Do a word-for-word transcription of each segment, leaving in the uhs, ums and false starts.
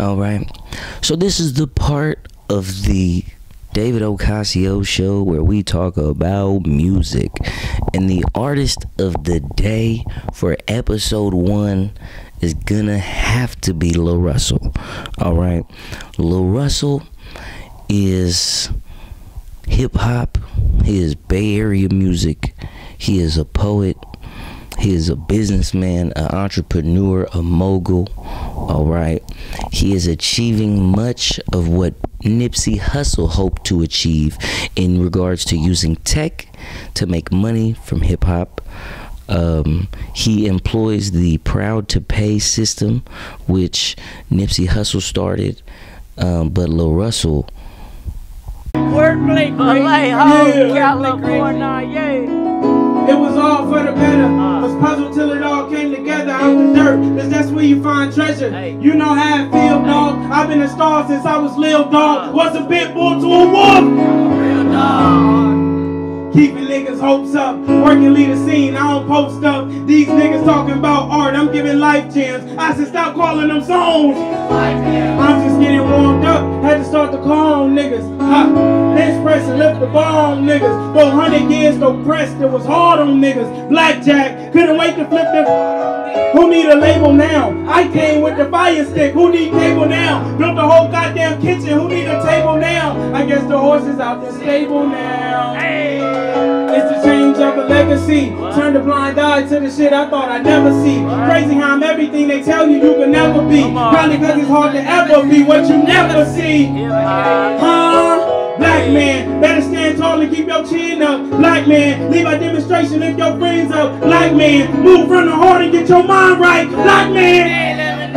All right. So this is the part of the David Ocasio show where we talk about music, and the artist of the day for episode one is gonna have to be Lil Russell. All right. Lil Russell is hip hop. He is Bay Area music. He is a poet. He is a businessman, an entrepreneur, a mogul. All right. He is achieving much of what Nipsey Hussle hoped to achieve in regards to using tech to make money from hip hop. Um, he employs the Proud to Pay system, which Nipsey Hussle started. Um, but Lil Russell. Wordplay, Vallejo, California, yeah. It was all for the better. Was puzzled till it all came together out the dirt. Cause that's where you find treasure. Hey. You know how it feel, dog. I've been a star since I was Lil Dog. Was a bit bull to a wolf. Real dog. Keeping niggas' hopes up. Working lead a scene, I don't post up. These niggas talking about art, I'm giving life gems. I said stop calling them songs. I'm just getting warmed up. Had to start to call on niggas. Ha. Bench press and lift the bomb, niggas. four hundred years no pressed, it was hard on niggas. Blackjack, couldn't wait to flip the. Who need a label now? I came with the fire stick. Who need cable now? Built the whole goddamn kitchen. Who need a table now? I guess the horse is out the stable now. It's the change of a legacy. Turn the blind eye to the shit I thought I'd never see. Crazy how I'm everything they tell you you can never be. Probably cause it's hard to ever be what you never see. Huh? Black man, better stand tall and keep your chin up. Black man, leave a demonstration, lift your friends up. Black man, move from the heart and get your mind right. Black man,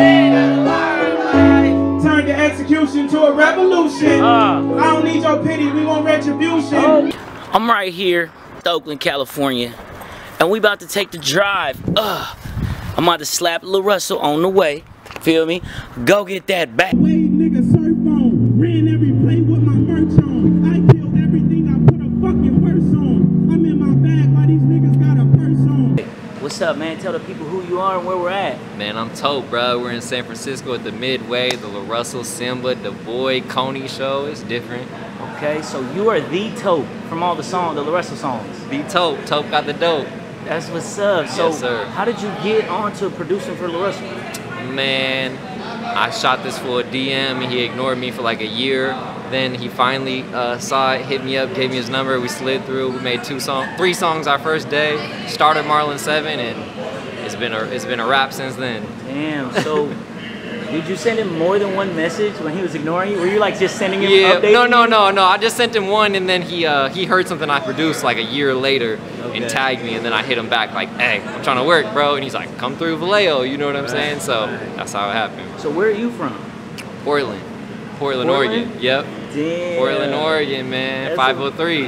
turn the execution to a revolution. I don't need your pity, we want retribution. I'm right here, Oakland, California, and we about to take the drive. Ugh. I'm about to slap Lil Russell on the way. Feel me? Go get that back. Wade nigga surf on, ran every play with my merch on. I killed everything I put a fucking verse on. I'm in my bag while these niggas got a purse on. What's up, man? Tell the people who you are and where we're at. Man, I'm Tope, bro. We're in San Francisco at the Midway, the Lil Russell, Simba, the Boy, Coney show. It's different. Okay, so you are the Tope from all the songs, the Lil Russell songs. The Tope. Tope got the dope. That's what's up. So, yes, sir. How did you get onto producing for Lil Russell? Man, I shot this for a D M and he ignored me for like a year. Then he finally uh, saw it, hit me up, gave me his number. We slid through. We made two songs, three songs our first day. Started Marlon seven, and it's been a it's been a wrap since then. Damn. So, did you send him more than one message when he was ignoring you? Were you like just sending him Yeah. updates? No, no, no, no. I just sent him one, and then he uh, he heard something I produced like a year later. Okay. And tagged me, and then I hit him back like, hey, I'm trying to work, bro. And he's like, come through Vallejo, you know what I'm right. saying? So that's how it happened. So where are you from? Portland. Portland, Portland? Oregon. Yep. Damn. Portland, Oregon, man. That's five oh three. A,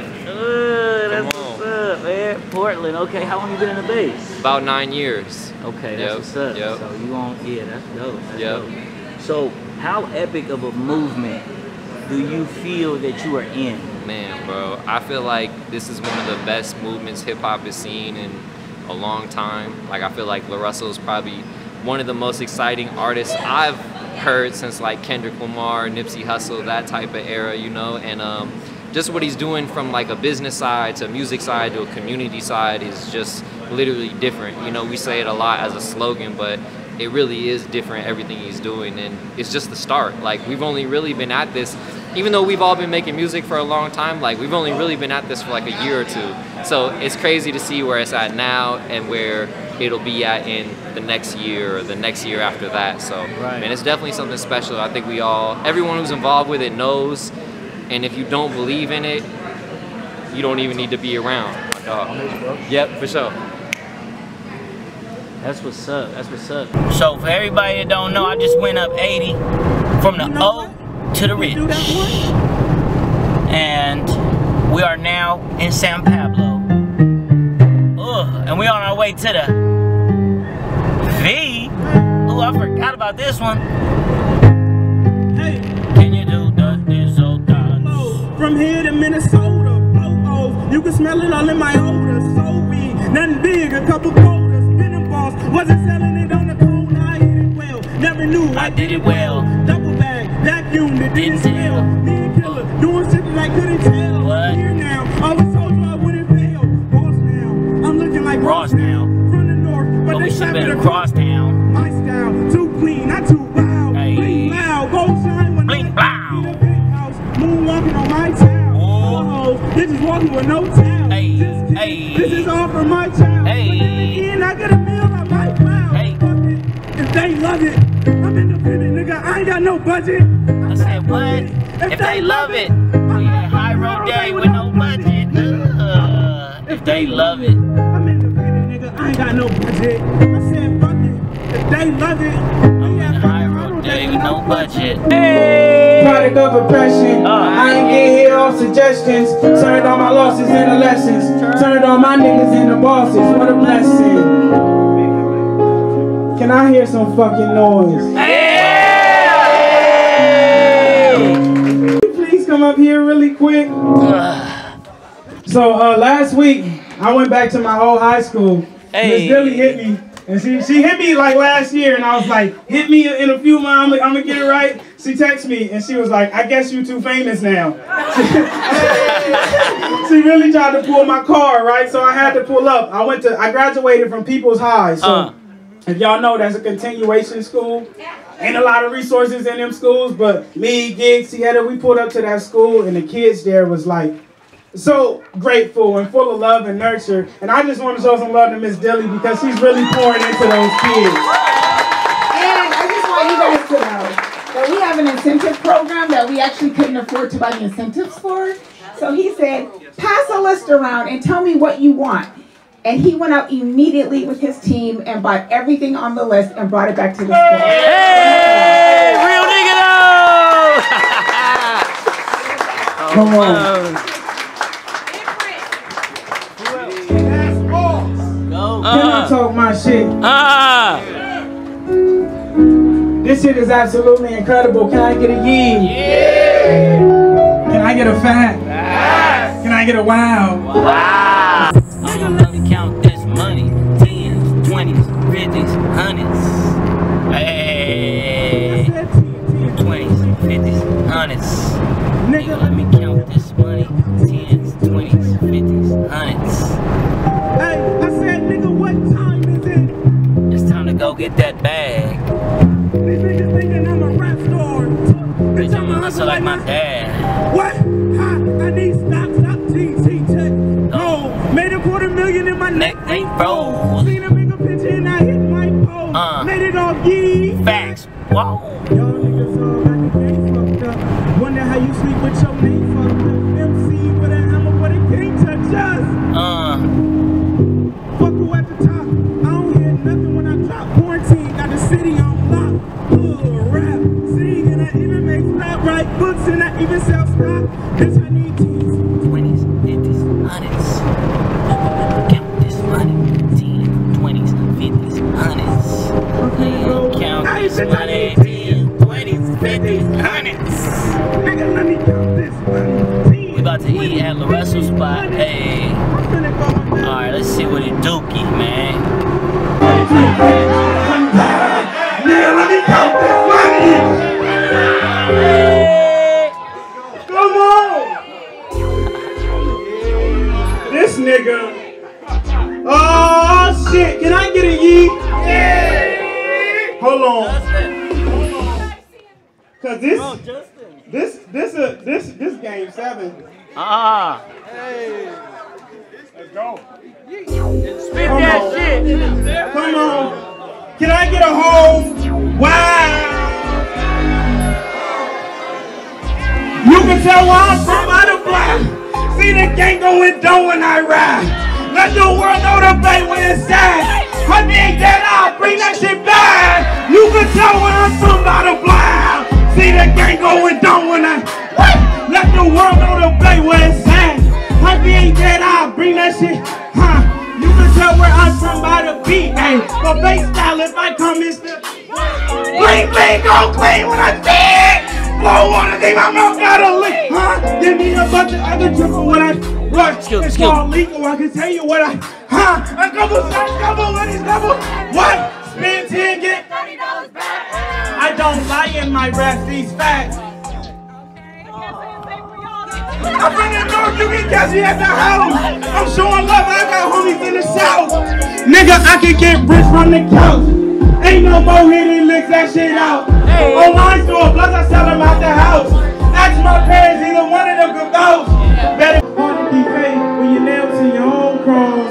uh, that's what's up, man. Portland. Okay, how long you been in the base? About nine years. Okay, that's yep. what's up. Yep. So you on, yeah, that's dope. That's yep. dope. So how epic of a movement do you feel that you are in? Man, bro, I feel like this is one of the best movements hip-hop has seen in a long time. Like, I feel like Lil Russell is probably one of the most exciting artists I've heard since, like, Kendrick Lamar, Nipsey Hussle, that type of era, you know? And um, just what he's doing from, like, a business side to a music side to a community side is just literally different. You know, we say it a lot as a slogan, but it really is different, everything he's doing, and it's just the start. Like, we've only really been at this, even though we've all been making music for a long time, like, we've only really been at this for like a year or two. So it's crazy to see where it's at now and where it'll be at in the next year or the next year after that. So, right. man, it's definitely something special. I think we all, everyone who's involved with it knows, and if you don't believe in it, you don't even need to be around. My dog. Yep, for sure. That's what's up, that's what's up. So for everybody that don't know, I just went up eighty from the you know O to the Ridge. And we are now in San Pablo. Ugh, and we're on our way to the V. Ooh, I forgot about this one. Hey. Can you do the dizzle dance? From here to Minnesota, oh, oh, you can smell it all in my odor. So weed, nothing big, a couple quotas. Wasn't selling it on the cold, I hit it well. Never knew I, I did it well. Double didn't tell. Me and Killer doing shit that I couldn't tell. What? Here now, always told you I wouldn't fail. Boss now, I'm looking like Ross now. From the north, but, But they we should shot me better to cross town. My style, too clean, not too wild. Hey. Bling loud, gold shine when Bling I blow. in a big house, moonwalking on my town. Oh. Oh, bitches walking with no towel. Hey, Just kidding. hey. This is all for my child. Hey. But then again, I get a meal I might cloud. Hey. Fuck it, if they love it, I'm independent, nigga. I ain't got no budget. I said what? If they love it. Oh yeah, high road day with no budget. Uh, if they love it. I'm independent, nigga. I ain't got no budget. I said fuck it, if they love it. I'm in high road day with no budget. Product of oppression. Uh. I ain't get here off suggestions. Turned all my losses into lessons. Turned all my niggas into bosses. What a blessing. Can I hear some fucking noise? Hey! Please come up here really quick. So uh, last week I went back to my old high school. Hey. Miss Dilly hit me. And she, she hit me like last year, and I was like, hit me in a few months, I'm, I'm gonna get it right. She texted me, and she was like, I guess you too famous now. She really tried to pull my car, right? So I had to pull up. I went to, I graduated from People's High. So Uh. if y'all know, that's a continuation school. Ain't a lot of resources in them schools, but me, Gigs, Tieta, we pulled up to that school, and the kids there was like, so grateful and full of love and nurture. And I just want to show some love to Miss Dilly because she's really pouring into those kids. And I just want you guys to know that we have an incentive program that we actually couldn't afford to buy the incentives for. So he said, pass a list around and tell me what you want. And he went out immediately with his team and bought everything on the list and brought it back to the school. Hey! Real nigga though! Come on. Go. Can I talk my shit? Ah! This shit is absolutely incredible. Can I get a yee? Yeah! Can I get a fat? Yes! Can I get a wow? Wow! I'm gonna count this money. Tens, twenties, fifties, hundreds. Hey! Twenties, fifties, hundreds. Nigga, let me count this money. Tens, twenties, fifties, hundreds. Hey, I said, nigga, what time is it? It's time to go get that bag. These niggas thinking I'm a rap star. Bitch, I'ma hustle like my dad. What? Ha, I need stop, stop, T, T, check. Go. Made a quarter million in my neck, Neck ain't froze. Seen a bigger picture and I hit my pole. Uh. Made it off yee. Facts. Whoa. Y'all niggas all got the game fucked up. Wonder how you sleep with your name fucked up. M C with a hammer, but it can't touch us. Uh. Fuck who at the top. I don't hear nothing when I drop. Quarantine got the city on lock. Hood rap, sing and I even make rap, write books and I even sell stock. Bitch, I need teens. Twenties, fifties, hundreds. Count this money. Tens, twenties, fifties, hundreds. Count this money. Tens, twenties, fifties, hundreds. Nigga, let me count this money. We about to eat at La Russell spot. Hey. Alright, let's see what it dookie, man. Nigga, let me count this money. Come on. This nigga. Oh shit! Can I get a yee? Yeah. Hold on. Cause this, this, this, uh, this, this game seven. Ah. Let's go. Spit Come that on. shit. Come on. Can I get a home? Wow. You can tell where I'm from out of black. See the gang going down when I ride. Let the world know the bay when it's sad. I think that I'll bring that shit back. You can tell where I'm from out of black. See the gang going down when I what? Let the world know the bay when it's sad. I think that I'll bring that shit. Huh? You can tell where I'm from by the beat, ayy. But bass style if I come in the bling bling go clean when I dig. Blow on the thing, my mouth got a leak, huh? Give me a bunch of other triple when I what? Skill, It's skill. called legal. I can tell you what I huh? A couple shots, couple with these double. What? Spin ten, get thirty dollars back. I don't lie in my rap, these facts. I'm from the north, you can catch me at the house. I'm showing love, I got homies in the south. Nigga, I can get rich from the couch. Ain't no more hitting licks that shit out. Online store, plus I sell them out the house. Ask my parents, either one of them could vouch. Better hard to keep faith when you're nailed to your own cross.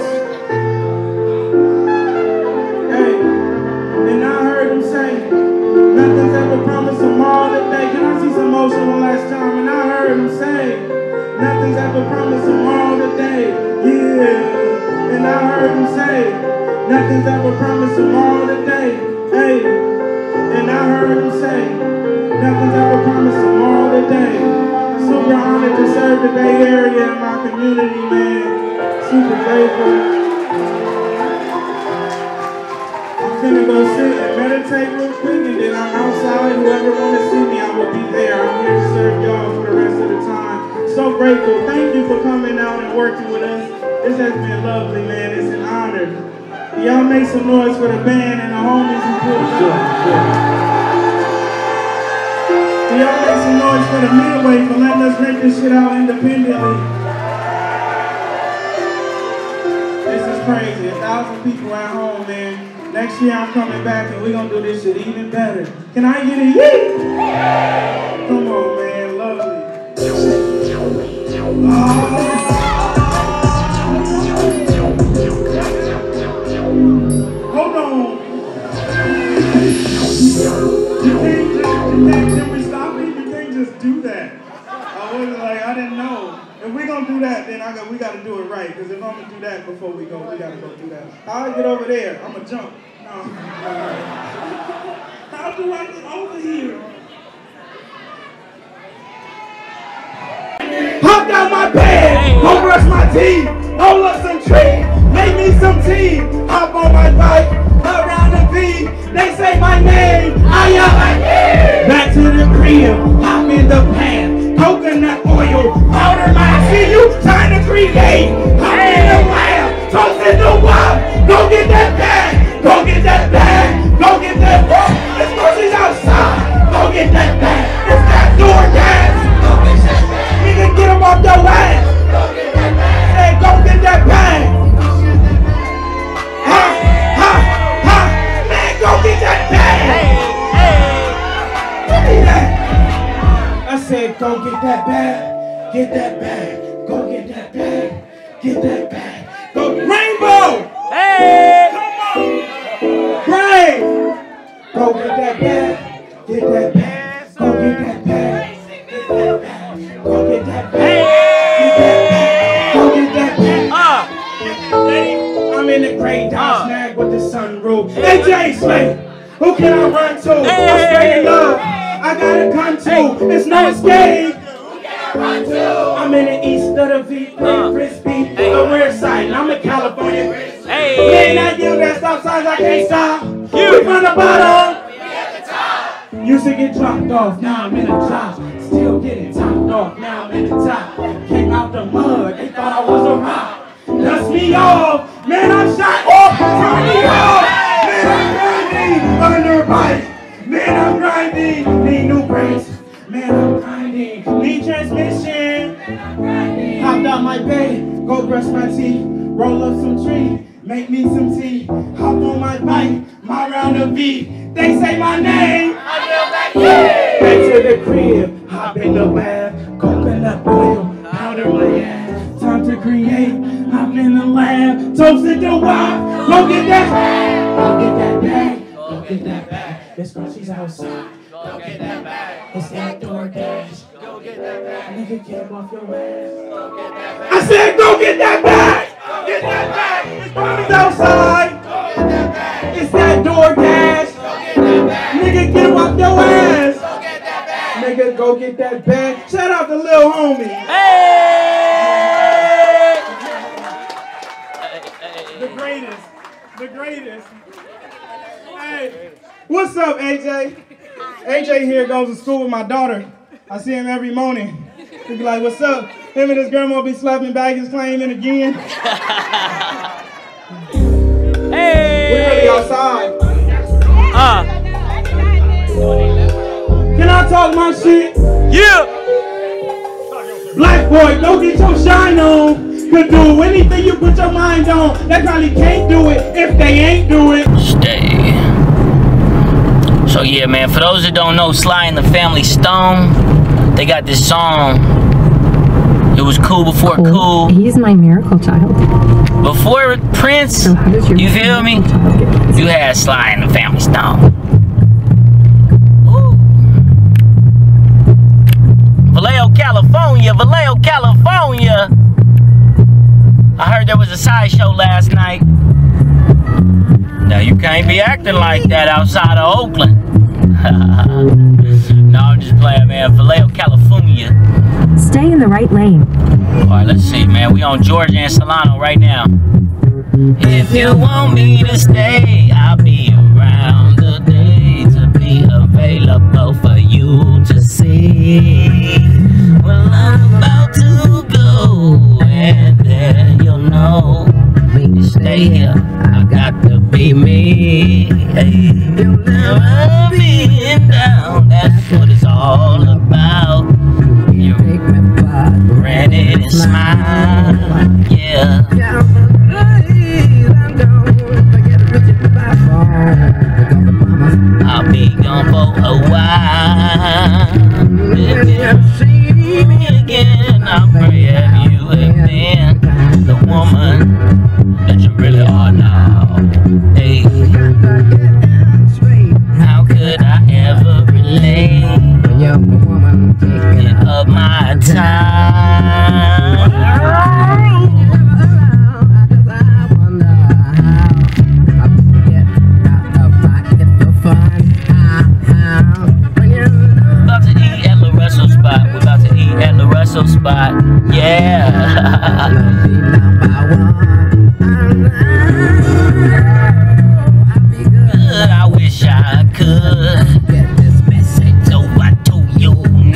Hey, and I heard him say, nothing's ever promised tomorrow today. Can I see some motion one last time? And I heard him say, nothing's ever promised tomorrow today. Yeah, and I heard him say, nothing's ever promised tomorrow today. Hey, and I heard him say, nothing's ever promised tomorrow today. Super honored to serve the Bay Area and my community, man. Super grateful. I'm finna go sit and meditate real quick, and then I'm outside. Whoever wanna see me, I will be there. I'm here to serve y'all for the rest of the time. So grateful. Thank you for coming out and working with us. This has been lovely, man. It's an honor. Y'all make some noise for the band and the homies who pulled up. Sure, sure. Y'all make some noise for the Midway for letting us rent this shit out independently. This is crazy. A thousand people at home, man. Next year I'm coming back and we're gonna do this shit even better. Can I get a yee? Come on, man. Lovely. Oh. Hold on. You can't just, you can't, can we stop it? You can't just do that. I was like, I didn't know. If we're gonna do that, then I got, we gotta do it right. Because if I'm gonna do that before we go, we gotta go do that. How do I get over there? I'm gonna jump. No. How do I get over here? Hopped out my bed, go brush my teeth, roll up some trees, make me some tea, hop on my bike, around the V, they say my name, I am like, yeah. Back to the crib, hop in the pan, coconut oil, powder my, see you trying to create, hop in the lab, toast in the wop, go get that bag, go get that bag, go get that bag, it's groceries outside, go get that bag, it's that door gas. Nigga, get him off your ass. Go get that bag. Hey, go get that bag. Ha, ha, ha. Man, go get that bag. Hey, hey. Give me that. I said, go get that bag. Get that bag. Go get that bag. Get that bag. Go, Rainbow. Hey. Come on. Brave. Go get that bag. Get that bag. Go get that bag. Get that bag. Go get that bag. Hey. Go get that bag. Uh. I'm in the great dog uh. snag with the sunroof. Hey, Jay Slay, who can I run to? Hey. I'm straight in love. I got a gun too. Hey. It's no escape. Who can I run to? I'm in the east of the V, playing uh. frisbee. Hey. A rare sight. I'm in California. Hey. Man, I yell that stop signs. I can't stop. You. We from the bottom. We at the top. Used to get dropped off. Now I'm in the top. Still getting topped off, now I'm in the top. Came out the mud, they thought I was a rock. Dust me off, man, I'm shot off. Turn me off, man, I'm grinding under a bike. Man, I'm grinding, need new brakes. Man, I'm grinding, need transmission. Man, I'm grinding. Hopped out my bed, go brush my teeth, roll up some tree, make me some tea. Hop on my bike, my round of V. They say my name, I yell back, yeah. Back to the crib, hop in the lab, coconut oil, powder my ass. Time to create, hop in the lab, toasted the wife. Go get that bag, go get that bag, go get that bag. This girl, she's outside. Go get that bag. It's that door dash. Go get that bag. Nigga, get him off your ass. Go get that bag. I said, go get that bag. Go get that bag. This girl is outside. Go get that bag. It's that door dash. Nigga, get him off your ass. Go get that bag. Nigga, go get that bag. Shout out to Lil Homie. Hey! The greatest. The greatest. Hey. What's up, A J? A J here goes to school with my daughter. I see him every morning. He be like, what's up? Him and his grandma be slapping baggage claiming again. Hey! We're really outside. Uh. Can I talk my shit? Yeah. Life boy, go get your shine on. Could do anything you put your mind on. They probably can't do it if they ain't do it. Stay. So yeah, man, for those that don't know Sly and the Family Stone, they got this song. It was cool before cool. cool. He's my miracle child. Before Prince, So how does your you feel me? child get cancer? You had Sly and the Family Stone. Ooh. Vallejo, California, Vallejo, California. I heard there was a sideshow last night. Now you can't be acting like that outside of Oakland. No, I'm just playing, man. Vallejo, California. Stay in the right lane. All right, let's see, man. We on Georgia and Solano right now. If you want me to stay, I'll be around the day to be available for you to see. Well, I'm about to go, and then you'll know. You stay here, I got to be me. Hey, you'll never be down. That's what it's all about. You grin and smile, yeah. I'll be gone for a while. If you see me again, I'll pray have you have been the woman that you really are now. Hey, how could I ever relate? Give up my time. About to eat at La Russell spot. We're about to eat at La Russell spot. Yeah. Good, I wish I could get this message over to you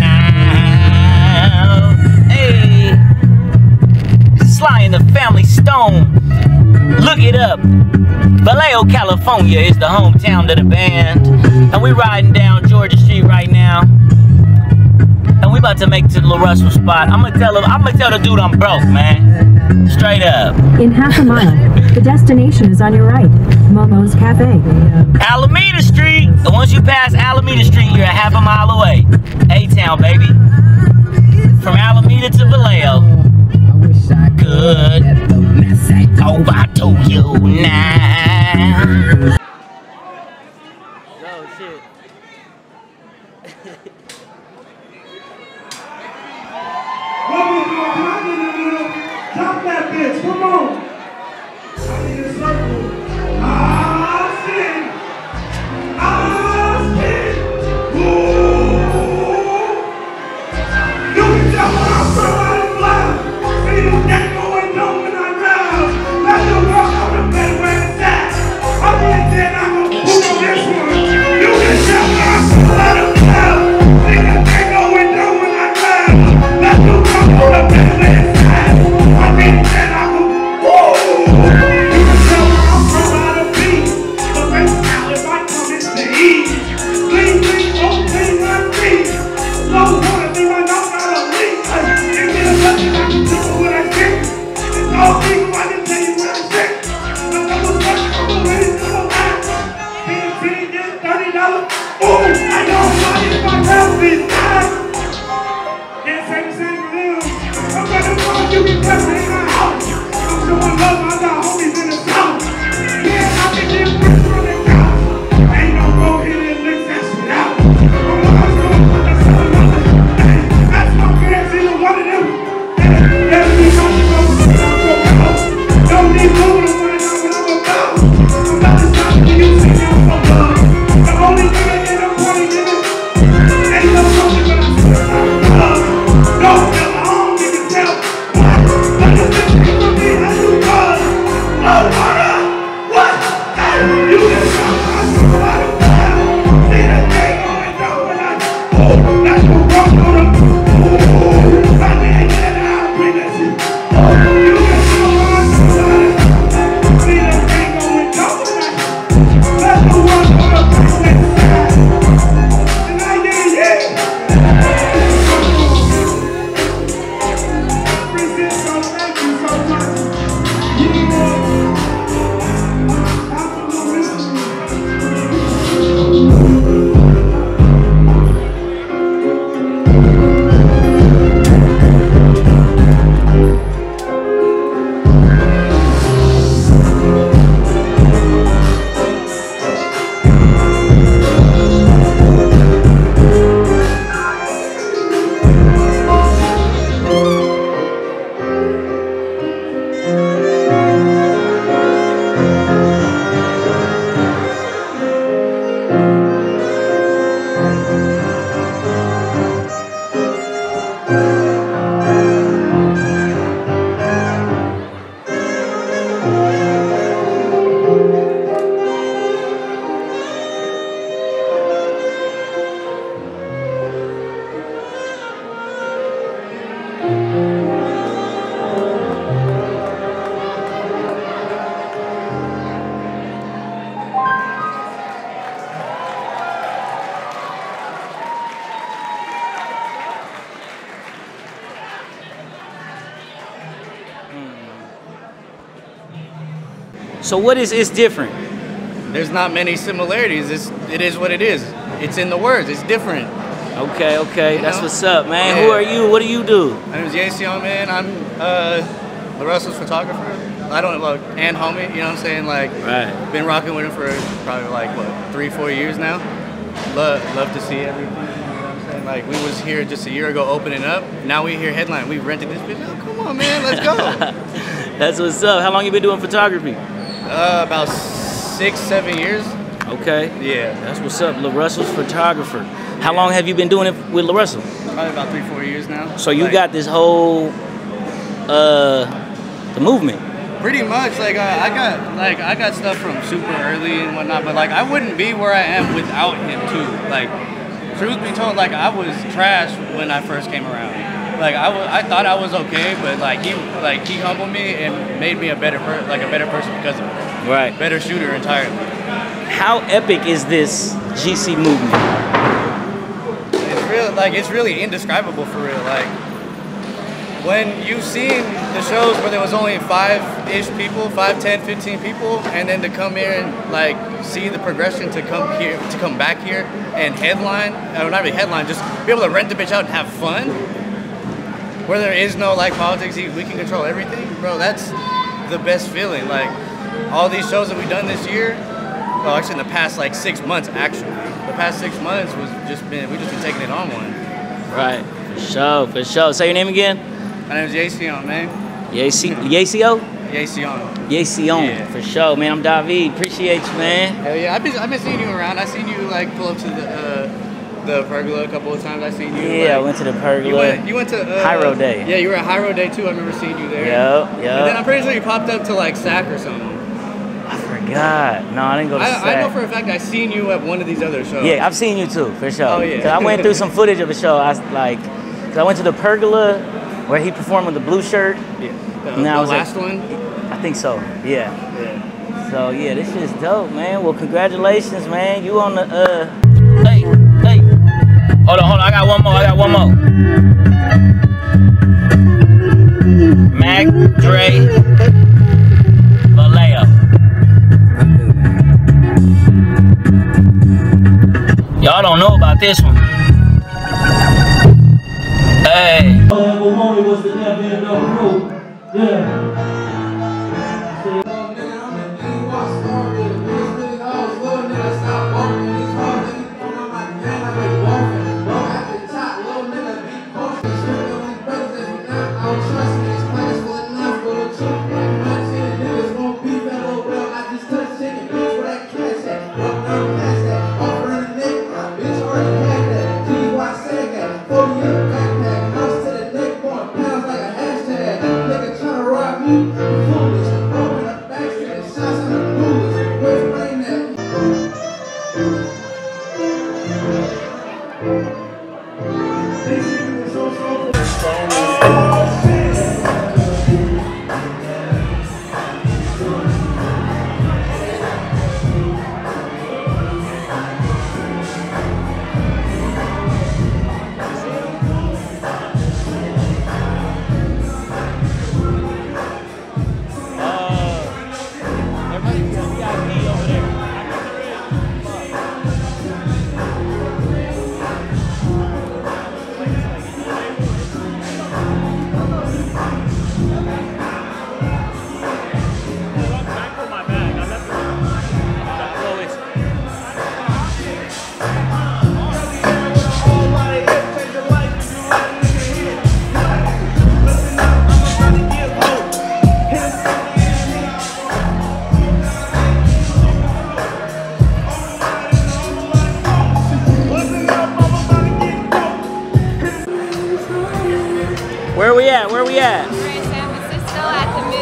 now. Hey, Sly and the Family Stone. Look it up. Vallejo, California is the hometown of the band. And we riding down Georgia Street right now. And we about to make it to the La Russell spot. I'm gonna tell him, I'm gonna tell the dude I'm broke, man. Straight up. In half a mile, the destination is on your right. Momo's Cafe. Alameda Street. And once you pass Alameda Street, you're a half a mile away. A-Town, baby. From Alameda to Vallejo. Good. Over to you now. Oh shit. Drop that bitch, come on. I need a circle. Ah, shit. Ah, shit. Ooh. You can tell when I'm so out of blood. See this gang going dumb when I drive. Let the world know the bed where it's at. I'm gonna get out of this one. You can tell when I'm so out of blood. See this gang going dumb when I drive. Let the world know the bed where it's at. I mean, and I go, whoa! You can tell when I'm from out of beat. But right now, if I come in to eat, clean, clean, oh, clean, my feet. Slow water, think I know how to leak. Give me a lesson, I can tell you what I think. It's all people, I can tell you what I think. But I was working on the way to the back. Being pretty, get thirty dollars. Ooh, I know money if I have this time. Can't say the same for them. I'm gonna call you because they in my house. I'm showing love, I got homies in the south. Yeah, I can get friends from the couch. Ain't no go hit and lick that shit out. I'm not gonna put the sun on it. Hey, that's my parents, either one of them. Hey, let me know you know what I'm about. Don't need moving, I wanna know what I'm about. I'm about to stop when you see me on my love. The only thing I get up on it is ain't no something but I'm still not love. No, never home, you can tell. What? What is this thing for me? How you call? Oh, mother! What? Hey, you can tell I'm so out of town. See the thing going down when I... Oh, that's what broke on them. Oh, I mean, get out, bring that shit. Oh, you can tell I'm so out of town. See the thing going down when I... That's the one on the bring that shit. And I did it, yeah. So what is it's different? There's not many similarities. It's, it is what it is. It's in the words. It's different. Okay, okay. You That's know? what's up, man. Yeah. Who are you? What do you do? My name is Yasion, man. I'm uh, LaRussell's photographer. I don't like and homie. You know what I'm saying? Like, Right. been rocking with him for probably like what three, four years now. Love, love to see everything. You know what I'm saying? Like, we was here just a year ago opening up. Now we here headline. We rented this bitch. Oh, come on, man. Let's go. That's what's up. How long you been doing photography? uh, about six, seven years. Okay. Yeah. That's what's up. LaRussell's photographer. How long have you been doing it with LaRussell? Probably about three, four years now. So you Like, got this whole uh the movement. pretty much like uh, I got like I got stuff from super early and whatnot, but like I wouldn't be where I am without him too. Like, truth be told, like I was trash when I first came around. Like I, w- I thought I was okay, but like he like he humbled me and made me a better per- like a better person because of it. Right. Better shooter entirely. How epic is this G C movement? It's real like it's really indescribable for real. Like, when you've seen the shows where there was only five-ish people, five, ten, fifteen people, and then to come here and like see the progression to come here, to come back here and headline, or not really headline, just be able to rent the bitch out and have fun, where there is no like politics, we can control everything, bro. That's the best feeling. Like, all these shows that we've done this year, well, actually in the past like six months, actually, the past six months was just been we just been taking it on one. Right. For sure. For sure. Say your name again. My name is Yasion, man. Yacio? Yacio? Yasion. Yacion. Yeah. For sure, man. I'm David. Appreciate you, man. Hell yeah, I've been I've been seeing you around. I seen you like pull up to the uh, the pergola a couple of times. I seen you. Yeah, I like, went to the pergola. You went, you went to uh, Hyro Day. Yeah, you were at Hyro Day too. I remember seeing you there. Yep, And then I'm yep. pretty sure you popped up to like Sac or something. I forgot. No, I didn't go to I, Sac. I know for a fact I seen you at one of these other shows. Yeah, I've seen you too, for sure. Oh, yeah. 'Cause I went through some footage of a show. I s- like, cause I went to the pergola where he performed with the blue shirt. Yeah. The, And I the was last like- one. I think so. Yeah. Yeah. So yeah, this shit's dope, man. Well, congratulations, man. You on the uh. Hey, hey. Hold on, hold on. I got one more. I got one more. Mac Dre Vallejo. Y'all don't know about this one. Hey. was the devil in the room. Yeah. Where we at? Where we at? We're in San Francisco at the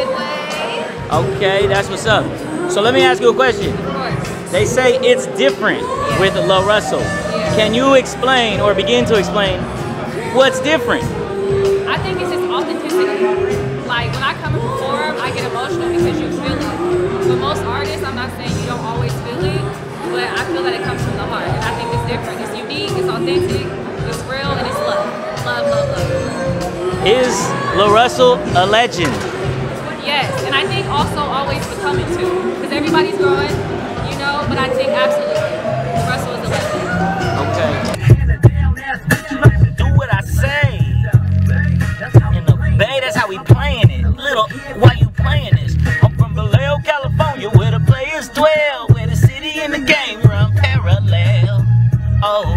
Midway. Okay, that's what's up. So let me ask you a question. Of course. They say it's different Yeah. with LaRussell. Yeah. Can you explain or begin to explain what's different? I think it's just authenticity. Like when I come and perform, I get emotional because you feel it. With most artists, I'm not saying you don't always feel it, but I feel that it comes from the heart. And I think it's different. It's unique, it's authentic, it's real, and it's love. Love, love, love. Is LaRussell a legend? Yes, and I I think also always becoming too, because everybody's growing, you know. But I think absolutely, Russell is a legend. Okay. Do what I say. In the Bay, that's how we playing it. Little, why you playing this? I'm from Vallejo, California, where the players dwell, where the city and the game run parallel. Oh.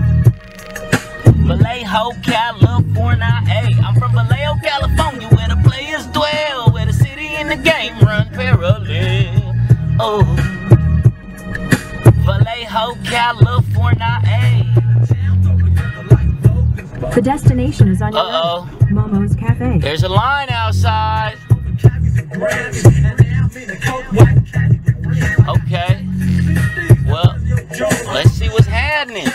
Vallejo, California, hey. I'm from Vallejo, California, where the players dwell, where the city and the game run parallel. Oh, Vallejo, California, hey. The destination is on your Uh-oh. right. Momo's Cafe. There's a line outside. Okay. Well, let's see what's happening.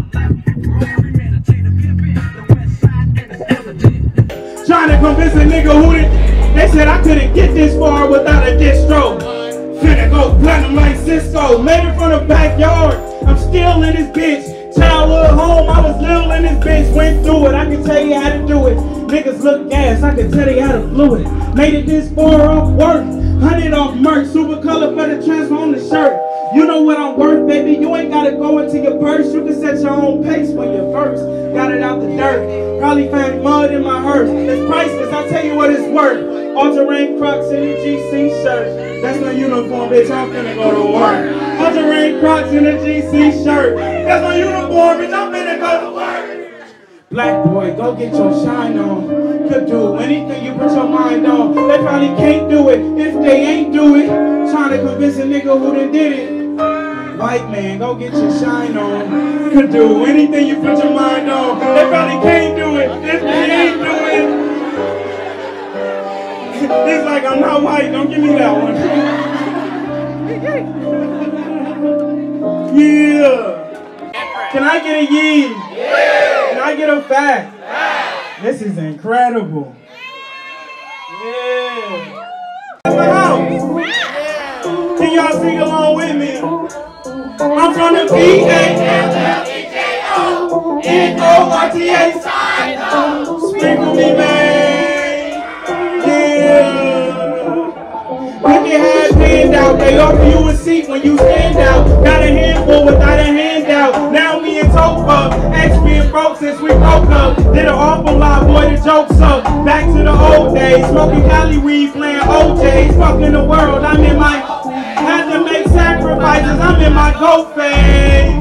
Trying to convince a nigga who did. They said I couldn't get this far without a distro. Finna go platinum like Cisco. Made it from the backyard. I'm still in this bitch. Childhood home, I was little in this bitch. Went through it, I can tell you how to do it. Niggas look gas, I can tell you how to flew it. Made it this far off work. Hundred off merch. Super color for the transfer on the shirt. You know what I'm worth, baby. You ain't gotta go into your purse. You can set your own pace when you're first. Got it out the dirt. Probably found mud in my hearse. It's priceless, I tell you what it's worth. All-terrain Crocs in a G C shirt. That's my uniform, bitch. I'm finna go to work. All-terrain Crocs in a G C shirt. That's my uniform, bitch. I'm finna go to work. Black boy, go get your shine on. Could do anything you put your mind on. They probably can't do it if they ain't do it. Trying to convince a nigga who done did it. White man, go get your shine on. Could do anything you put your mind on. They probably can't do it if they ain't do it. It's like I'm not white, don't give me that one. Yeah. Can I get a yee? Yeah. Can I get a fat? Yeah. This is incredible. Yeah. My house. Can y'all sing along with me? I'm from the B A L L E J O N O R T A side. Sprinkle me, man. Yeah. When you had handout, they offer you a seat when you stand out. Got a handful without a handout. Now me and Topa, ex being broke since we broke up. Did an awful lot, boy, the joke's up. Back to the old days, smoking Cali weed, playing O Js. Fucking the world, I'm in my, had to make sacrifices, I'm in my goat phase.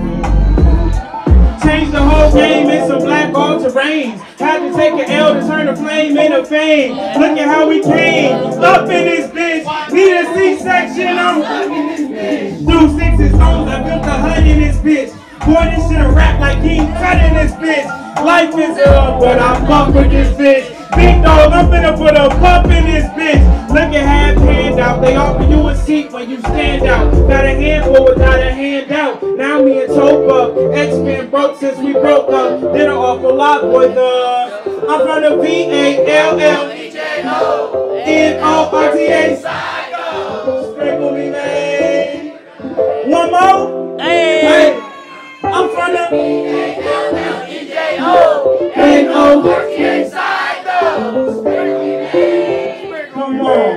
Changed the whole game in some black all-terrains. Had to take an L to turn the flame into fame. Look at how we came. Up in this bitch. Need a C-section. I'm through sixes homes. I built a hut in this bitch. Boy, this shit a rap like King Cut in this bitch. Life is up, but I fuck with this bitch. Big dog, I'm finna put a pump in this bitch. Look at half handout. They offer you a seat when you stand out. Got a handful without a handout. Now me and Topa, ex been broke since we broke up. Did an awful lot, boy, the I'm from the V A L L E J O N O R T A Sprinkle me, man. One more. Hey. Hey. I'm from the V A L L E J O N O R T A side, though. Sprinkle me, man. Come on.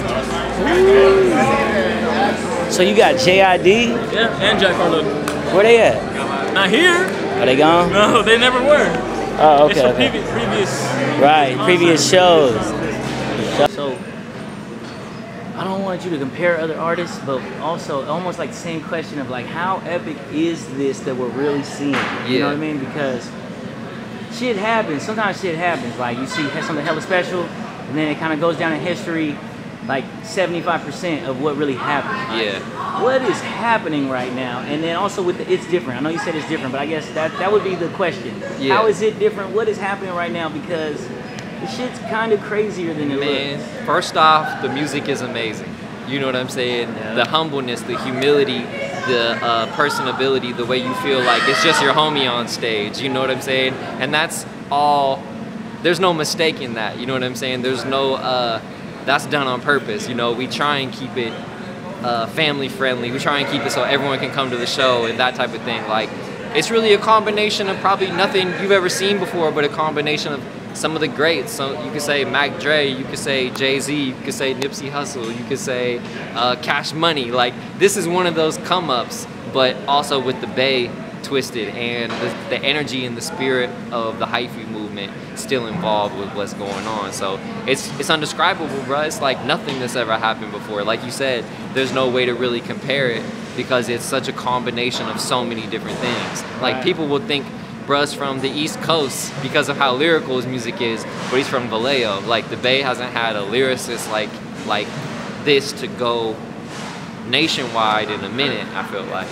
So you got J I D? Yeah, and Jack Harlow. Where they at? Not here. Are they gone? No, they never were. Oh, okay. It's from okay. previous, previous right, previous shows. So, I don't want you to compare other artists, but also almost like the same question of like, how epic is this that we're really seeing? You Yeah. know what I mean? Because shit happens. Sometimes shit happens. Like you see something hella special, and then it kind of goes down in history, like seventy-five percent of what really happened. Yeah. What is happening right now? And then also with the, it's different. I know you said it's different, but I guess that that would be the question. Yeah. How is it different? What is happening right now? Because the shit's kind of crazier than it Man, looks. first off, the music is amazing. You know what I'm saying? Yeah. The humbleness, the humility, the uh, personability, the way you feel like it's just your homie on stage. You know what I'm saying? And that's all. There's no mistake in that. You know what I'm saying? There's no. Uh, that's done on purpose. You know, we try and keep it uh, family friendly. We try and keep it so everyone can come to the show and that type of thing. Like, it's really a combination of probably nothing you've ever seen before, but a combination of some of the greats. So you could say Mac Dre, you could say Jay-Z, you could say Nipsey Hussle, you could say uh, Cash Money. Like, this is one of those come-ups, but also with the Bay twisted, and the, the energy and the spirit of the hyphy movement still involved with what's going on. So it's it's undescribable, bro. It's like nothing that's ever happened before. Like you said, there's no way to really compare it because it's such a combination of so many different things. Like, Right. people will think bruh's from the East Coast because of how lyrical his music is, but he's from Vallejo. Like, the Bay hasn't had a lyricist like like this to go nationwide in a minute, I feel like.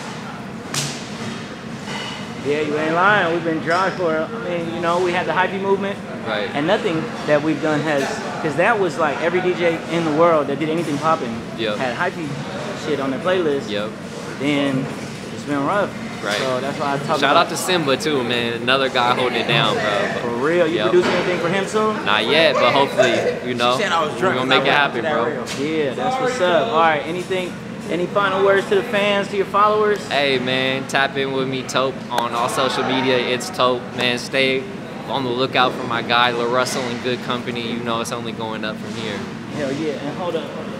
Yeah, you ain't lying. We've been dry for, I mean, you know, we had the hyphy movement. Right. And nothing that we've done has, because that was like every D J in the world that did anything popping Yep. had hyphy shit on their playlist. Yep. Then it's been rough. Right. So that's why I talk Shout about out to Simba too, man. Another guy holding it down, bro. For real, you Yep. producing anything for him soon? Not yet, but hopefully, you know, we're gonna make it happen, bro. Yeah, that's what's up. All right, anything, any final words to the fans, to your followers? Hey, man, tap in with me, Tope, on all social media. It's Tope, man. Stay on the lookout for my guy, La Russell, in good company. You know it's only going up from here. Hell yeah, and hold up. Hold up.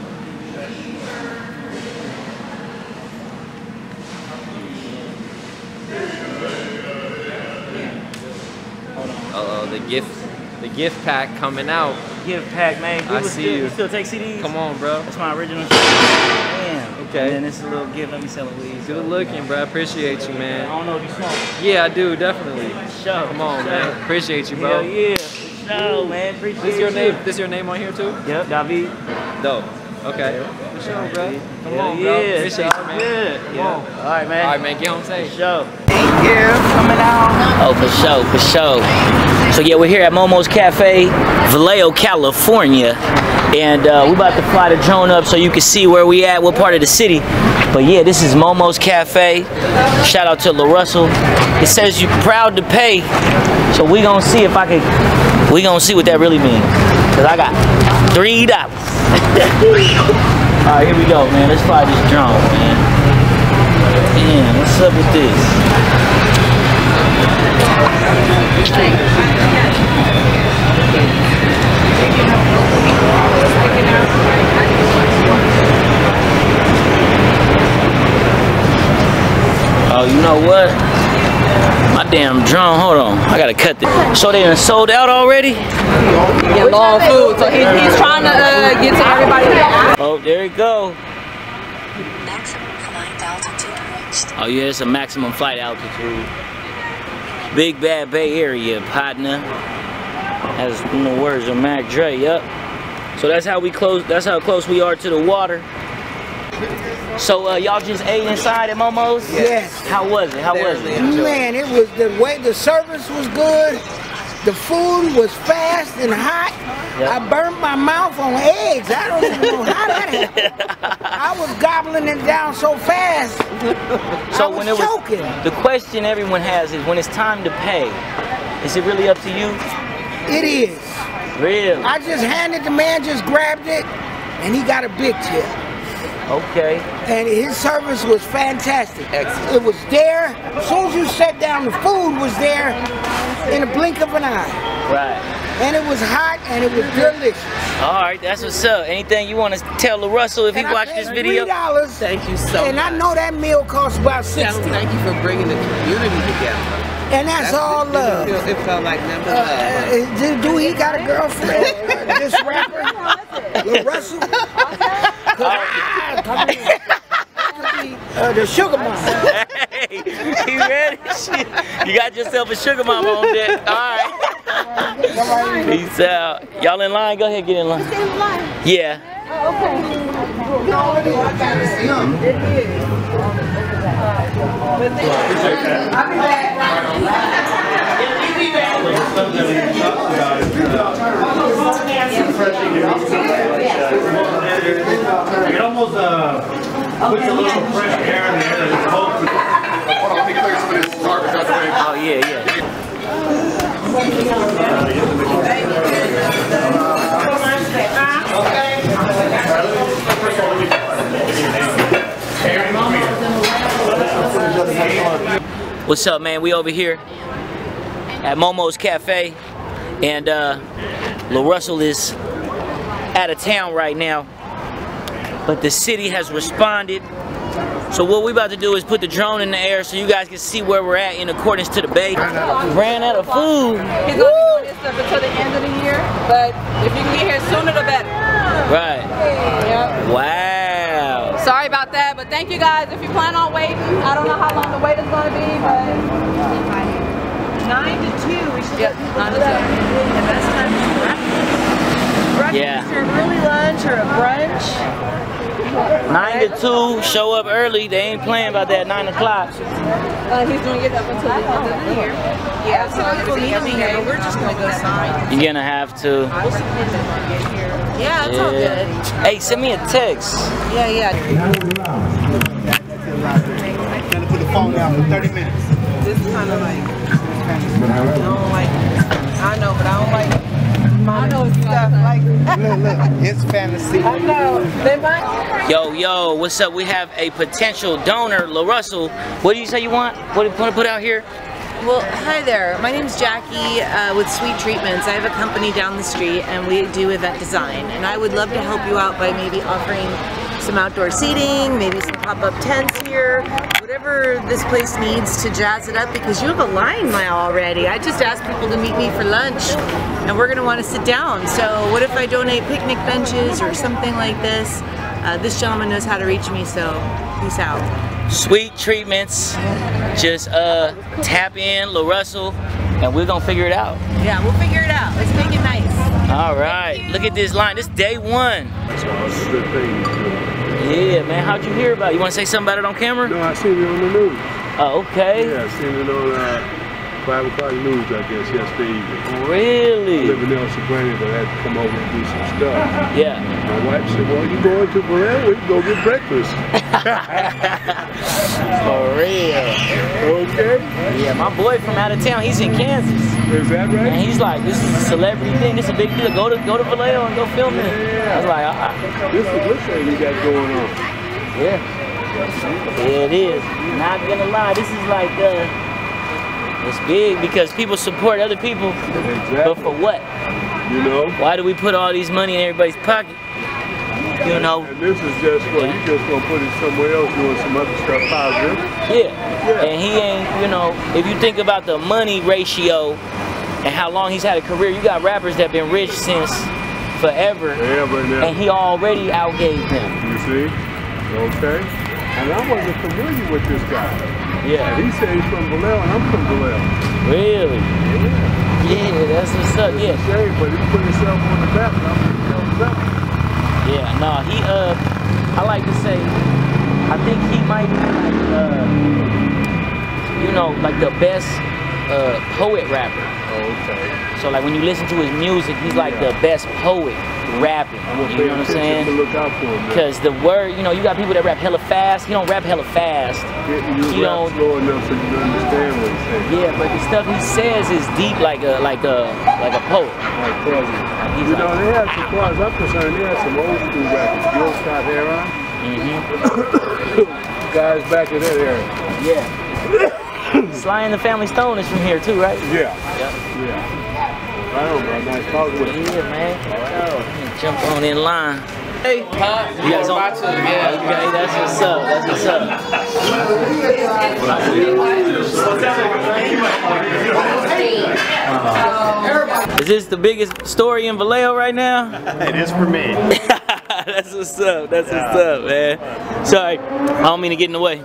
Uh-oh, the gift, the gift pack coming out. Gift pack, man. I People see still, you. you still take C Ds? Come on, bro. That's my original shit. Damn. Okay. And then this is a little gift. Let me sell it, please. Good looking, bro. Appreciate you, I man. don't know if you smoke. Yeah, I do, definitely. Show. Come on, Show. man. Appreciate you, bro. Hell yeah. Show, man. Appreciate This your you. name? This your name on here too? Yep, David. Dope. Okay. For sure, bro. Come Hell on, bro. yeah. Appreciate It's you, all man. good. Come Yeah. on. All right, man. All right, man. Get home safe. Show. Thank you. Coming out. Oh, for sure, for sure. So yeah, we're here at Momo's Cafe, Vallejo, California. And uh, we're about to fly the drone up so you can see where we at, what part of the city. But yeah, this is Momo's Cafe. Shout out to La Russell. It says you're proud to pay. So we gonna see if I can, we gonna see what that really means. Cause I got three dollars. All right, here we go, man. Let's fly this drone, man. Damn, what's up with this? Oh, you know what? My damn drone, hold on. I gotta cut this. So they done sold out already? Get long food, so he, he's trying to uh, get to everybody. Oh, there you go. Oh yeah, it's a maximum flight altitude. Big Bad Bay Area, partner. As in the words of Mac Dre, yup. So that's how we close, that's how close we are to the water. So uh, y'all just ate inside at Momo's? Yes. How was it? How was it? Man, it was the way the service was good. The food was fast and hot. Yep. I burned my mouth on eggs. I don't even know how that happened. I was gobbling it down so fast. So I was when it was, choking. the question everyone has is when it's time to pay, is it really up to you? It is. Really? I just handed the man, just grabbed it, and he got a big tip. Okay. And his service was fantastic. Excellent. It was there. As soon as you sat down, the food was there in a blink of an eye. Right. And it was hot and it was delicious. All right, that's what's up. Anything you want to tell La Russell if he And I watched paid this video? three dollars. Thank you so And much. I know that meal costs about sixty. Thank you for bringing the community together. And that's, all it, love. It, felt, it felt like never Uh, love. uh, do, do he got a girlfriend? Uh, this rapper? La Russell? Come here. Uh, the sugar mama. Hey, you ready? Shit. You got yourself a sugar mama on deck. All right. Peace out. Y'all in line? Go ahead, get in line. Yeah. It almost uh, puts a little fresh air in the air that it's cold. Oh, yeah, yeah. What's up, man? We over here at Momo's Cafe. And uh, La Russell is out of town right now, but the city has responded. So what we about to do is put the drone in the air so you guys can see where we're at in accordance to the bay. Ran out of food. He's gonna be doing this stuff until the end of the year, but if you can get here sooner the better. Right. Yep. Wow. Sorry about that, but thank you guys. If you plan on waiting, I don't know how long the wait is gonna be, but nine to two. We should yep, nine to two. The best time is breakfast. Breakfast Yeah. or an early lunch or a brunch. Nine to two, show up early. They ain't playing about that nine o'clock. Uh, he's doing it up until the end of the year. Yeah, so we'll need to be here, but we're just gonna go sign. You're gonna have to. Yeah, it's all good. Hey, send me a text. Yeah, yeah. Gonna put the phone down for thirty minutes. This is kind of like, I don't like it. I know, but I don't like it. I know stuff like Look, look, it's fantasy. I know. They might. Yo, yo, what's up? We have a potential donor, La Russell. What do you say you want? What do you want to put out here? Well, hi there. My name's Jackie uh, with Sweet Treatments. I have a company down the street and we do event design. And I would love to help you out by maybe offering some outdoor seating, maybe some pop-up tents here, whatever this place needs to jazz it up, because you have a line mile already. I just asked people to meet me for lunch and we're gonna wanna sit down. So what if I donate picnic benches or something like this? Uh, this gentleman knows how to reach me, so peace out. Sweet Treatments. Just uh, tap in, La Russell, and we're gonna figure it out. Yeah, we'll figure it out. Let's make it nice. All right, look at this line. This is day one. Yeah, man. How'd you hear about it? You want to say something about it on camera? No, I seen it on the news. Oh, okay. Yeah, I seen it on uh, five o'clock news, I guess, yesterday evening. Really? I live in El Segundo, but I had to come over and do some stuff. Yeah. My wife said, well, you going to Vallejo? We can go get breakfast. For real. Okay. Yeah, my boy from out of town, he's in Kansas. Is that right? And he's like, this is a celebrity thing. This is a big deal. Go to go to Vallejo and go film it. Yeah. I was like, ah. This is this thing you got going on. Yeah. Yeah, it is. Not gonna lie, this is like, uh, it's big because people support other people. Exactly. But for what? You know? Why do we put all these money in everybody's pocket? You know? And this is just, well, you just gonna put it somewhere else doing some other stuff positive. Yeah. yeah. And he ain't, you know, if you think about the money ratio and how long he's had a career, you got rappers that been rich since forever. Forever and ever. And he already outgave them. You see? Okay. And I wasn't familiar with this guy. Yeah. And he said he's from Vallejo and I'm from Vallejo. Really? Yeah. Yeah, that's what's up, yeah. It's a shame, but he put himself on the map and I'm going to tell him that. Yeah, no, he, uh, I like to say, I think he might be like, uh, you know, like the best uh, poet rapper. Oh, okay. So like when you listen to his music, he's like yeah. the best poet rapping. You know what I'm saying? To look out for him, because the word, you know, you got people that rap hella fast. He don't rap hella fast. Yeah, you he rap don't slow enough so you can understand what he's saying. Yeah, but the stuff he says is deep, like a like a like a poet. Like poetry. You like, know, they had, as far as I'm concerned, they had some old school rappers. Gil Scott Heron. Mm-hmm. Guys back in that era. Yeah. Sly and the Family Stone is from here too, right? Yeah. Yep. Yeah. I don't know, nice talking with you. Yeah, man. Oh, jump on in line. Hey, huh? You guys on? Yeah. Okay, that's what's up. That's what's up. Is this the biggest story in Vallejo right now? It is for me. That's what's up. That's what's up, man. Sorry, I don't mean to get in the way.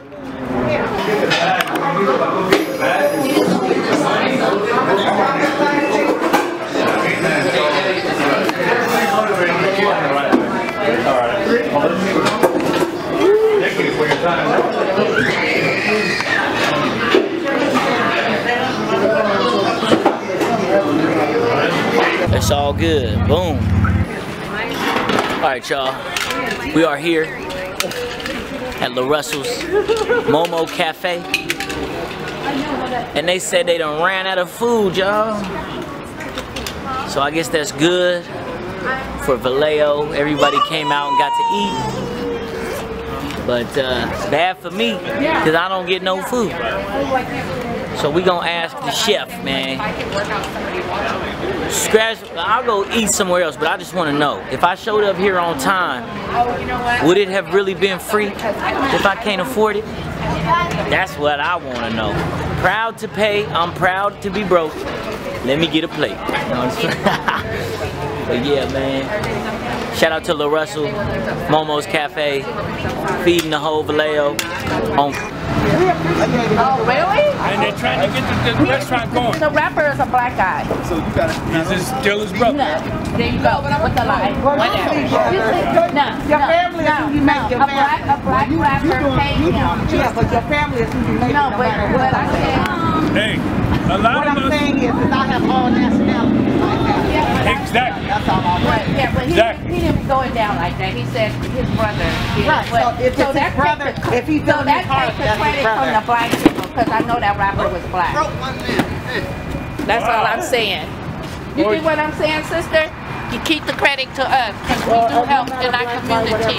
It's all good. Boom. All right, y'all. We are here at La Russell's Momo Cafe. And they said they done ran out of food, y'all. So I guess that's good for Vallejo. Everybody came out and got to eat. But uh, it's bad for me, because I don't get no food. So we gonna ask the chef, man. scratch, I'll go eat somewhere else, but I just want to know, if I showed up here on time, would it have really been free if I can't afford it? That's what I want to know. Proud to pay, I'm proud to be broke. Let me get a plate. But yeah, man. Shout out to La Russell, Momo's Cafe, feeding the whole Vallejo. On Oh, really? And they're trying to get the, the restaurant going. The rapper is a black guy. So you gotta. Is this still his brother? No. There you go. With the lie. Whatever. No. Your no, family no, is who you make no. your A black, a black rapper paid him. Yeah, but your family is who you make No, no but matter what I what. said. Hey, a lot What of I'm us. saying is, is I have all nationalities. Exactly. That's all I'm Right, yeah, but he, Exactly. he didn't throw it down like that. He said his brother did. Right, But, so if it's his that brother, takes the, if he's so doing that his part, takes the that's his credit from brother. the black people, because I know that rapper was black. That's all I'm saying. You see what I'm saying, sister? You keep the credit to us, because we do help in our community.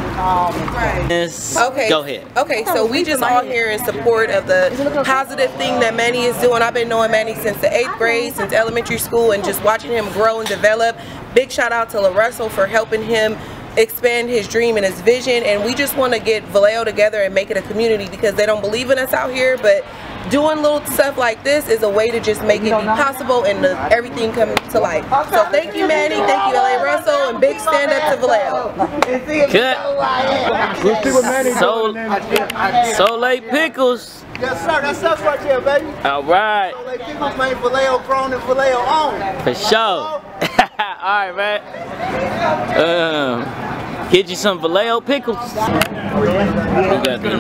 Okay. Go ahead. Okay, so we just all here in support of the positive thing that Manny is doing. I've been knowing Manny since the eighth grade, since elementary school, and just watching him grow and develop. Big shout out to La Russell for helping him expand his dream and his vision, and we just want to get Vallejo together and make it a community, because they don't believe in us out here, but doing little stuff like this is a way to just make it be possible and the, everything come to life. So thank you, Manny, thank you, L A Russell, and big stand up to Vallejo. Good. We'll see what Manny So, so late pickles. Yes, sir. That's us right there, baby. All right. So they keep us playing Vallejo grown and Vallejo on. For sure. All right, man. Um, get you some Vallejo pickles. We got the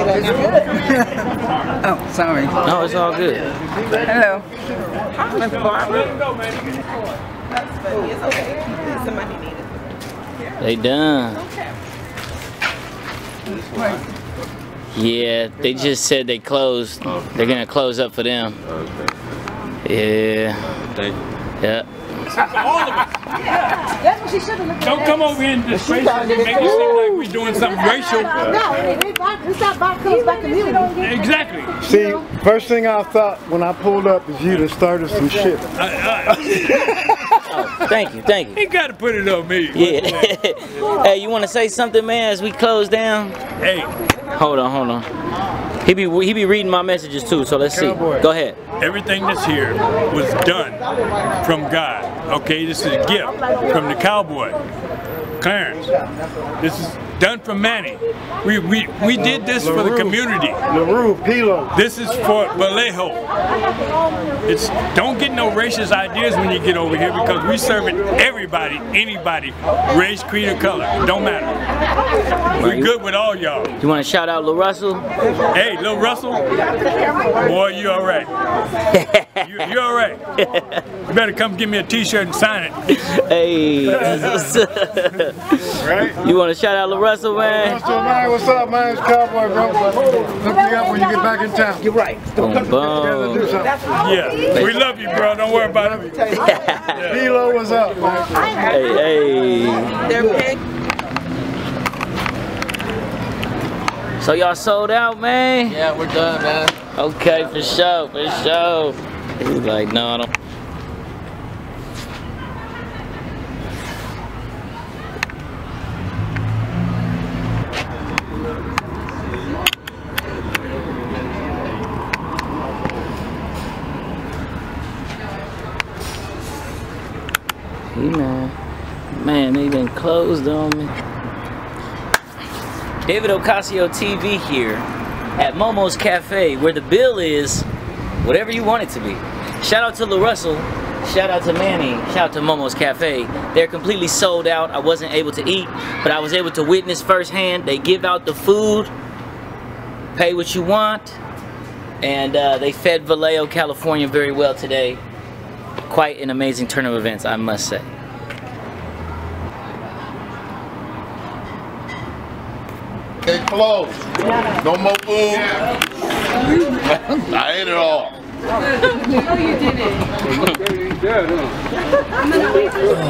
Oh, sorry. No, it's all good. Hello. That's funny. It's okay. Somebody needed. They done. Yeah, they just said they closed. They're gonna close up for them. Yeah. Yeah. All of us. That's what she should have looked at. Don't come over here and disgrace us and make it seem like we're doing something racial. No, it's not about colors, about community. Exactly. See, first thing I thought when I pulled up is you that started some shit. Oh, thank you, thank you. He got to put it on me. Yeah. Hey, you want to say something, man, as we close down? Hey. Hold on, hold on. He be he be reading my messages too, so let's see. Go ahead. Everything that's here was done from God. Okay, this is a gift from the cowboy, Clarence. This is done from Manny. We we we did this for the community. LaRue, Pilo. This is for Vallejo. It's don't get no racist ideas when you get over here, because we serving everybody, anybody, race, creed, or color. Don't matter. We're good with all y'all. You want to shout out Lil Russell? Hey, Lil Russell, boy, you all right. You, you all right. You better come give me a T-shirt and sign it. Hey. Right? You want to shout out Lil Russell, man? Russell, man, what's up, man? It's Cowboy, bro. Look me up when you get back in town. You're right. Boom, boom. Yeah, we love you, bro. Don't worry about it. Pilo, what's up, man? Hey, hey. They're big. So y'all sold out, man? Yeah, we're done, man. Okay, for sure, for sure. He's like, no, I don't. Hey, man. Man, they done closed on me. David Ocasio T V here at Momo's Cafe, where the bill is whatever you want it to be. Shout out to La Russell, shout out to Manny, shout out to Momo's Cafe. They're completely sold out. I wasn't able to eat, but I was able to witness firsthand. They give out the food, pay what you want, and uh, they fed Vallejo, California very well today. Quite an amazing turn of events, I must say. They closed. No more food. I ate it all. No, you didn't.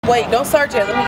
Wait, don't start yet. Let me.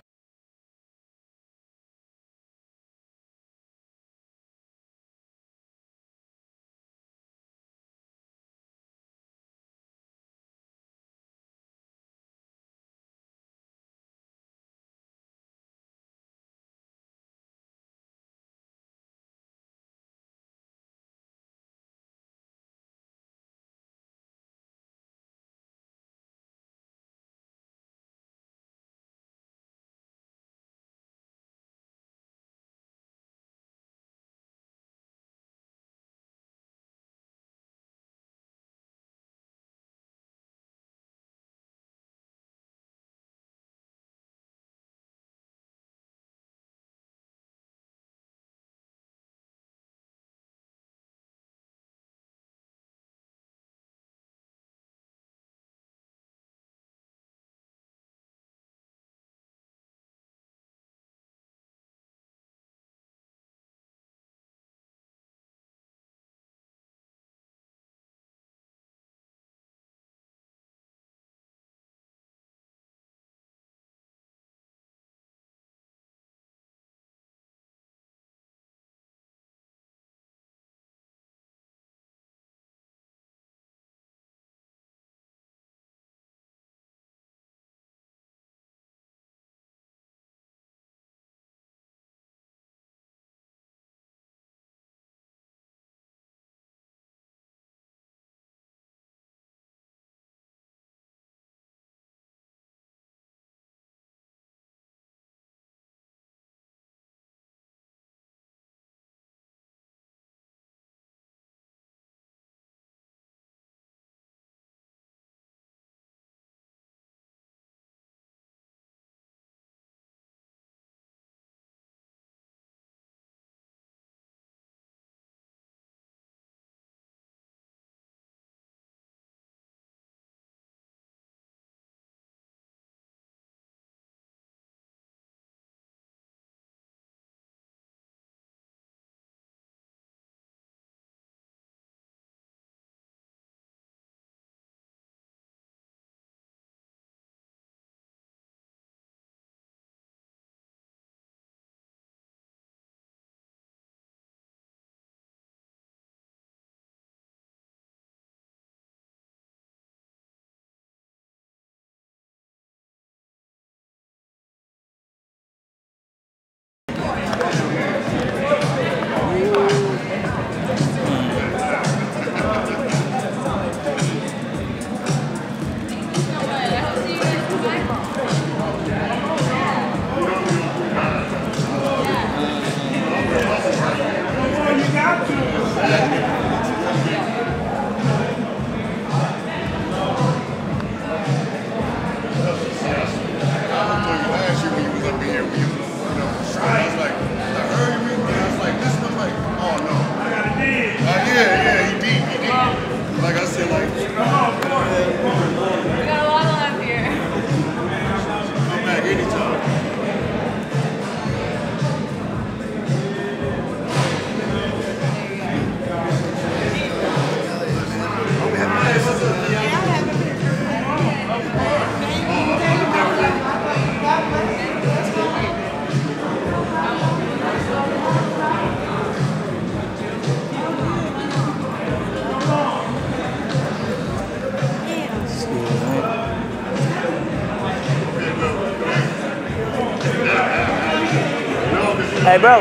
Hey, bro.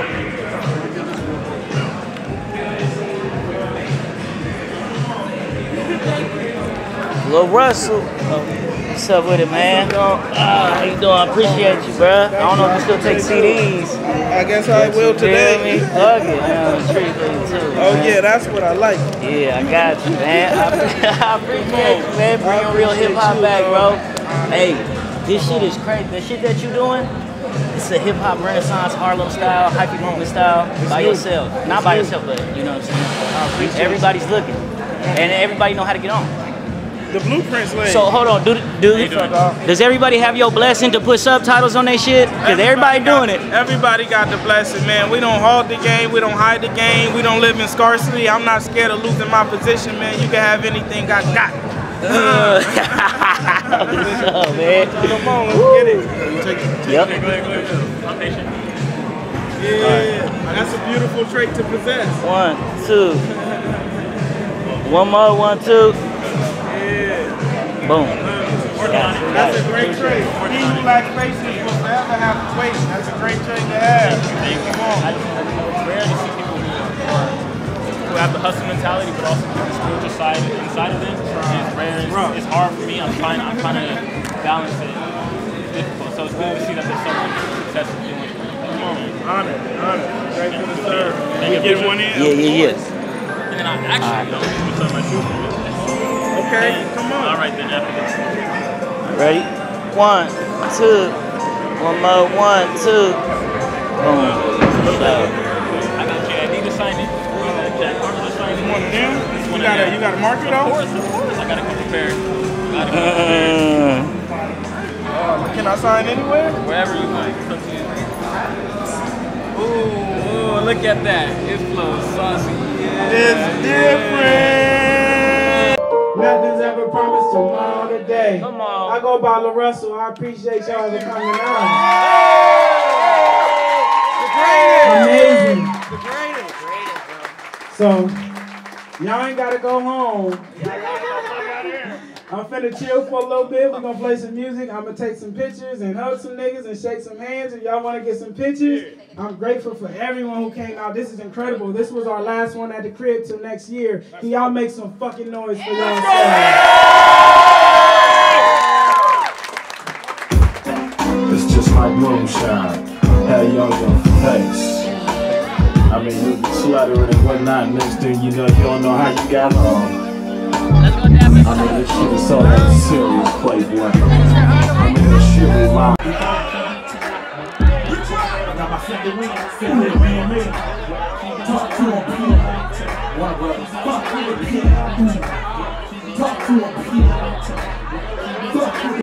Lil Russell. What's up with it, man? Uh, how you doing? I appreciate you, bro. I don't know if you still take C Ds. I guess I will today. Me? Plug it, man. Treat for you too. Oh man. Yeah, that's what I like. Yeah, I got you, man. I, I appreciate you, man. Bring real hip hop back, bro. Hey, this shit is crazy. The shit that you doing, it's a hip hop renaissance, Harlem style, hyphy movement style, by yourself. Not by yourself, but you know what I'm saying. Everybody's looking, and everybody know how to get on. The Blueprints way. So hold on, do do does everybody have your blessing to put subtitles on their shit? Cause everybody, everybody doing got, it. Everybody got the blessing, man. We don't hold the game, we don't hide the game, we don't live in scarcity. I'm not scared of losing my position, man. You can have anything I got. Uh. What's up, man? Come on, let's get it. Yep. Go ahead, go ahead. I'm patient. Yeah, that's a beautiful trait to possess. One, two. One more, one, two. Yeah. Boom. That's a great trait. He who lacks patience will forever have to wait. That's a great trait to have. Come on. It's rare to see people who are who have the hustle mentality, but also the spiritual side inside of them. It's rare. It's, it's hard for me. I'm trying. I'm trying to balance it. It's difficult. So it's good to see that there's someone successful doing it. Come on, honor, honor. Great for the serve. Can we get one in? Yeah, yeah, yeah. And then I actually don't do something I shoot. Okay, come on. All right then. After this. Ready? One, two. One more. One, two. Boom. I got J I D to sign it. Jack Carter to sign it. One of them? You gotta, you gotta mark it though? Of course, of course. I gotta come prepared. Gotta come prepared. Uh, can I sign anywhere? Wherever you like. Ooh, ooh, look at that. It flows saucy. Yeah. It's different. Nothing's ever promised tomorrow today. Come on. I go by LaRussell. I appreciate y'all for coming out. Amazing. The greatest. So, y'all ain't gotta go home. I'm finna chill for a little bit. We're gonna play some music. I'm gonna take some pictures and hug some niggas and shake some hands. If y'all wanna get some pictures, I'm grateful for everyone who came out. This is incredible. This was our last one at the crib till next year. Can y'all make some fucking noise for y'all? It's just like moonshine. Had young your face. I mean, you sluttering and whatnot. Next thing you know, you don't know how you got home. I mean, this shit is so like serious playboy. I mean, this shit is wild. Talk to a people. One brother. Fuck with a people. Talk to a people. Fuck with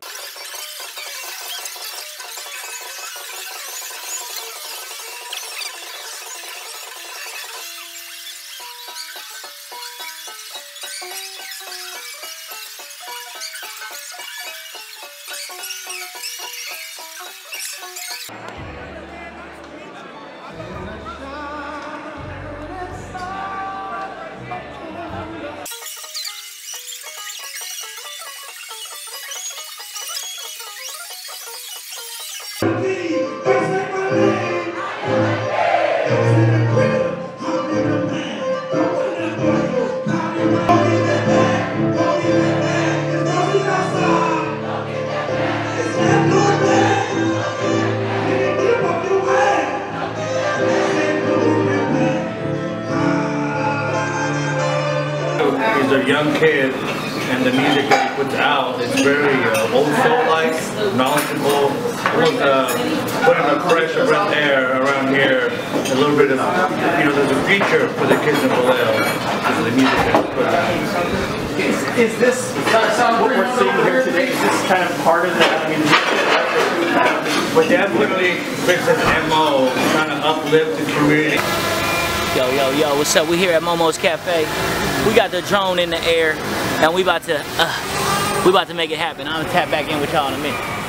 He's a young kid, and the music that he puts out is very uh, old soul-like, knowledgeable. With, uh, putting a fresh breath air around here, a little bit of, you know, there's a future for the kids in Vallejo because of the music that he put out. Is, is this what we're seeing here today? Is this kind of part of that? I mean, but definitely fits his M O, trying to uplift the community. Yo, yo, yo, what's up? We're here at Momo's Cafe. We got the drone in the air, and we about to, uh, we about to make it happen. I'm gonna tap back in with y'all in a minute.